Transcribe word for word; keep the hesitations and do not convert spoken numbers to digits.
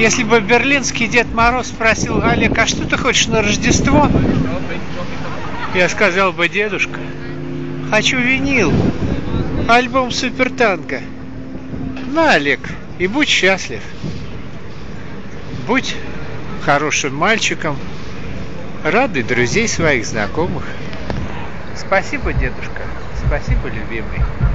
Если бы берлинский Дед Мороз спросил: Олег, а что ты хочешь на Рождество? Я сказал бы: дедушка, хочу винил, альбом Супертанго. На, Олег, и будь счастлив. Будь хорошим мальчиком, радуй друзей своих, знакомых. Спасибо, дедушка, спасибо, любимый.